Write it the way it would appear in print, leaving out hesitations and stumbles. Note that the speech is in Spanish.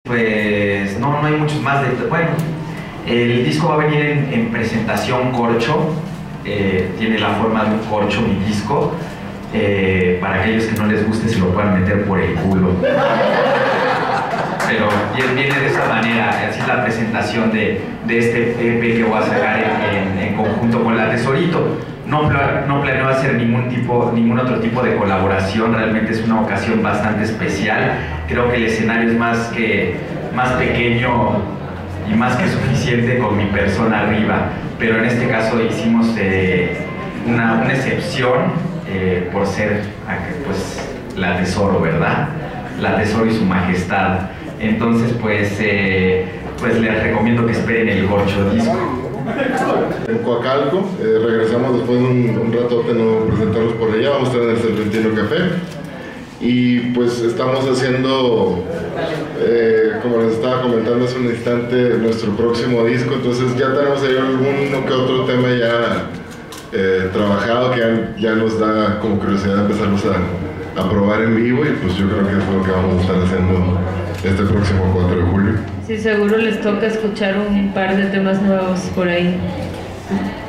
Pues no hay muchos más de... Bueno, el disco va a venir en presentación corcho, tiene la forma de un corcho mi disco, para aquellos que no les guste se lo puedan meter por el culo. Pero viene de esa manera, así es la presentación de este EP que voy a sacar en conjunto con La Tesorito. No planeo hacer ningún otro tipo de colaboración, realmente es una ocasión bastante especial. Creo que el escenario es más pequeño y más que suficiente con mi persona arriba, pero en este caso hicimos una excepción por ser pues La Tesoro, ¿verdad? La Tesoro y su majestad. Entonces pues les recomiendo que esperen el corcho disco. En Coacalco, regresamos después de un ratote no presentarnos por allá, vamos a estar en el Serpentino Café y pues estamos haciendo, como les estaba comentando hace un instante, nuestro próximo disco, entonces ya tenemos ahí alguno que otro tema ya trabajado que ya nos da como curiosidad empezarlos a probar en vivo y pues yo creo que es lo que vamos a estar haciendo este próximo 4 de julio. Sí, seguro les toca escuchar un par de temas nuevos por ahí.